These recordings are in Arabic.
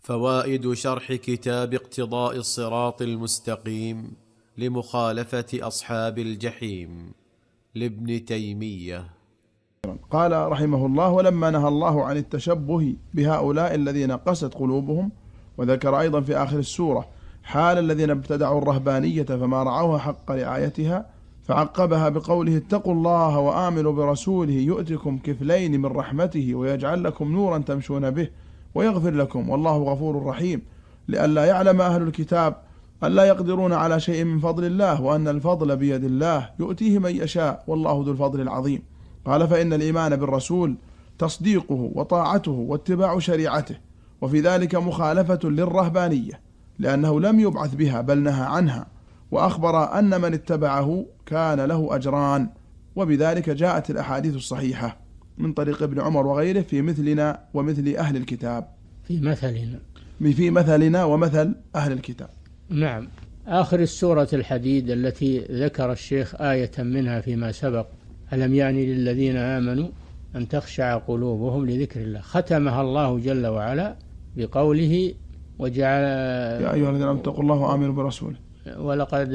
فوائد شرح كتاب اقتضاء الصراط المستقيم لمخالفة أصحاب الجحيم لابن تيمية. قال رحمه الله: ولما نهى الله عن التشبه بهؤلاء الذين قست قلوبهم، وذكر أيضا في آخر السورة حال الذين ابتدعوا الرهبانية فما رعوها حق رعايتها، فعقبها بقوله: اتقوا الله وآمنوا برسوله يؤتكم كفلين من رحمته ويجعل لكم نورا تمشون به ويغفر لكم والله غفور رحيم، لئلا يعلم أهل الكتاب أن لا يقدرون على شيء من فضل الله، وأن الفضل بيد الله يؤتيه من يشاء والله ذو الفضل العظيم. قال: فإن الإيمان بالرسول تصديقه وطاعته واتباع شريعته، وفي ذلك مخالفة للرهبانية لأنه لم يبعث بها بل نهى عنها، وأخبر أن من اتبعه كان له أجران، وبذلك جاءت الأحاديث الصحيحة من طريق ابن عمر وغيره في مثلنا ومثل أهل الكتاب، في مثلنا ومثل أهل الكتاب. نعم. آخر السورة الحديد التي ذكر الشيخ آية منها فيما سبق: ألم يعني للذين آمنوا أن تخشع قلوبهم لذكر الله، ختمها الله جل وعلا بقوله: وجعل يا أيها الذين آمنوا اتقوا الله وآمنوا برسوله ولقد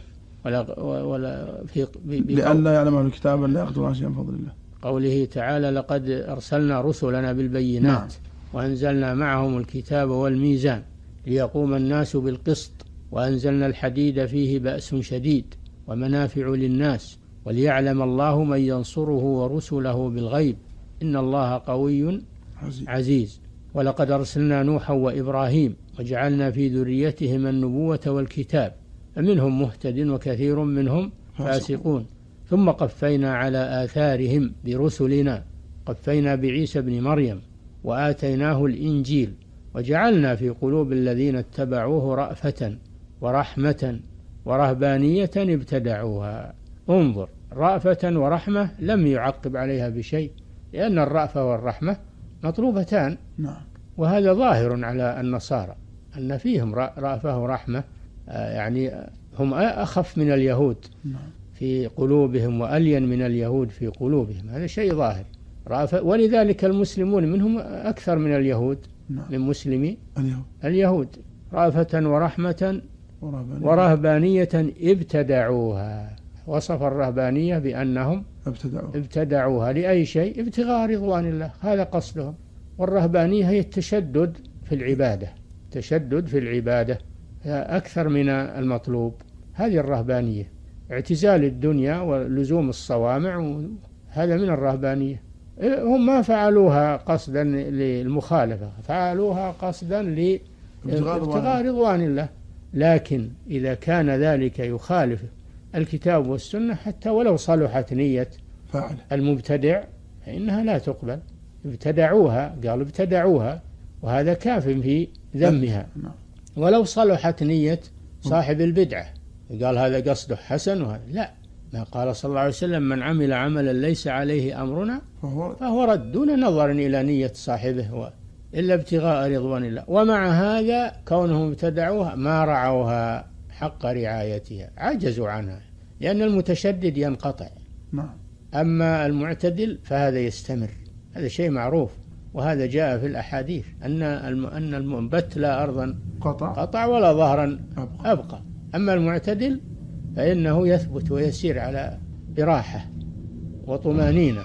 لئلا يعلم أهل الكتاب لا يقدرون على شيء من فضل الله. قوله تعالى: لقد أرسلنا رسلنا بالبينات نعم. وأنزلنا معهم الكتاب والميزان ليقوم الناس بالقسط وأنزلنا الحديد فيه بأس شديد ومنافع للناس وليعلم الله من ينصره ورسله بالغيب إن الله قوي عزيز. ولقد أرسلنا نوحا وإبراهيم وجعلنا في ذريتهما النبوة والكتاب فمنهم مهتد وكثير منهم فاسقون. ثم قفينا على آثارهم برسلنا، قفينا بعيسى بن مريم وآتيناه الإنجيل وجعلنا في قلوب الذين اتبعوه رأفة ورحمة ورهبانية ابتدعوها. انظر، رأفة ورحمة لم يعقب عليها بشيء، لأن الرأفة والرحمة مطلوبتان. وهذا ظاهر على النصارى أن فيهم رأفة ورحمة، يعني هم أخف من اليهود في قلوبهم وألين من اليهود في قلوبهم، هذا شيء ظاهر. ولذلك المسلمون منهم أكثر من اليهود، من مسلمي اليهود. رأفة ورحمة ورهبانية ابتدعوها. وصف الرهبانية بأنهم ابتدعوها لأي شيء؟ ابتغاء رضوان الله، هذا قصدهم. والرهبانية هي التشدد في العبادة، تشدد في العبادة أكثر من المطلوب، هذه الرهبانية. اعتزال الدنيا ولزوم الصوامع هذا من الرهبانية. هم ما فعلوها قصدا للمخالفة، فعلوها قصدا لابتغاء رضوان الله. لكن إذا كان ذلك يخالف الكتاب والسنة حتى ولو صلحت نية المبتدع فإنها لا تقبل. ابتدعوها، قالوا ابتدعوها، وهذا كاف في ذمها. ولو صلحت نية صاحب البدعة، قال هذا قصده حسن وهذا لا، ما قال صلى الله عليه وسلم: من عمل عملا ليس عليه أمرنا فهو رد، دون نظر إلى نية صاحبه إلا ابتغاء رضوان الله. ومع هذا كونهم ابتدعوها ما رعوها حق رعايتها، عجزوا عنها، لأن المتشدد ينقطع. أما المعتدل فهذا يستمر، هذا شيء معروف، وهذا جاء في الأحاديث أن المنبت لا أرضا قطع ولا ظهرا أبقى. أما المعتدل فإنه يثبت ويسير على براحة وطمانينة.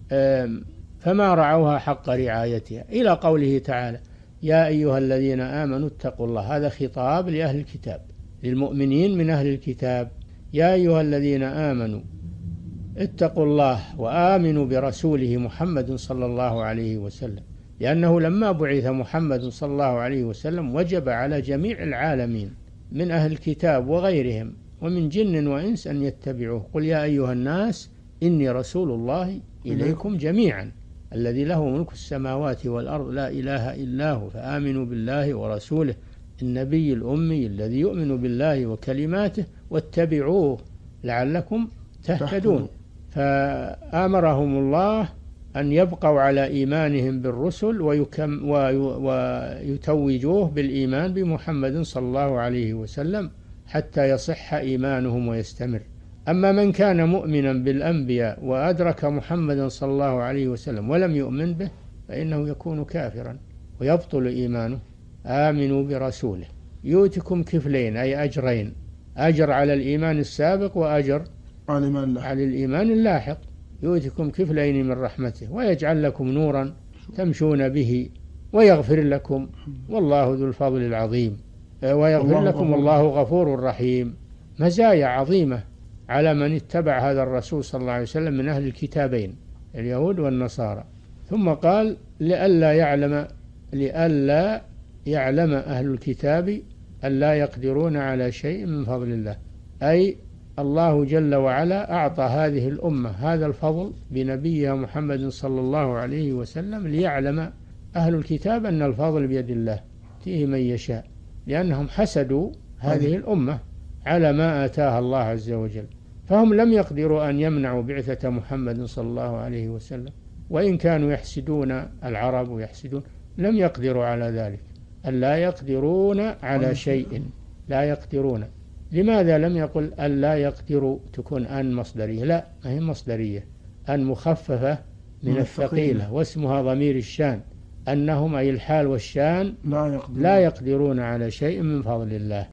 فما رعوها حق رعايتها، إلى قوله تعالى: يا أيها الذين آمنوا اتقوا الله. هذا خطاب لأهل الكتاب، للمؤمنين من أهل الكتاب. يا أيها الذين آمنوا اتقوا الله وآمنوا برسوله محمد صلى الله عليه وسلم، لأنه لما بعث محمد صلى الله عليه وسلم وجب على جميع العالمين من أهل الكتاب وغيرهم ومن جن وإنس أن يتبعوه. قل يا أيها الناس إني رسول الله إليكم جميعا الذي له ملك السماوات والأرض لا إله إلا هو فآمنوا بالله ورسوله النبي الأمي الذي يؤمن بالله وكلماته واتبعوه لعلكم تهتدون. فآمرهم الله أن يبقوا على إيمانهم بالرسل ويتوجوه بالإيمان بمحمد صلى الله عليه وسلم حتى يصح إيمانهم ويستمر. أما من كان مؤمنا بالأنبياء وأدرك محمدا صلى الله عليه وسلم ولم يؤمن به فإنه يكون كافرا ويبطل إيمانه. آمنوا برسوله يؤتكم كفلين أي أجرين، أجر على الإيمان السابق وأجر على الإيمان اللاحق. يؤتكم كفلين من رحمته ويجعل لكم نورا تمشون به ويغفر لكم والله ذو الفضل العظيم، ويغفر لكم والله غفور رحيم. مزايا عظيمة على من اتبع هذا الرسول صلى الله عليه وسلم من أهل الكتابين اليهود والنصارى. ثم قال لئلا يعلم أهل الكتاب ألا يقدرون على شيء من فضل الله، أي الله جل وعلا أعطى هذه الأمة هذا الفضل بنبيها محمد صلى الله عليه وسلم ليعلم أهل الكتاب أن الفضل بيد الله يؤتيه من يشاء، لأنهم حسدوا هذه الأمة على ما آتاها الله عز وجل، فهم لم يقدروا أن يمنعوا بعثة محمد صلى الله عليه وسلم، وإن كانوا يحسدون العرب ويحسدون لم يقدروا على ذلك. ألا يقدرون على شيء، لا يقدرون. لماذا لم يقل ألا يقدروا تكون أن مصدرية؟ لا، ما هي مصدرية، أن مخففة من الثقيلة واسمها ضمير الشان، أنهم أي الحال والشان لا يقدرون على شيء من فضل الله.